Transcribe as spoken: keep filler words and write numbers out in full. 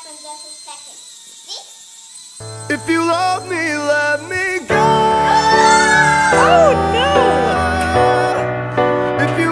happens just a second. See? If you love me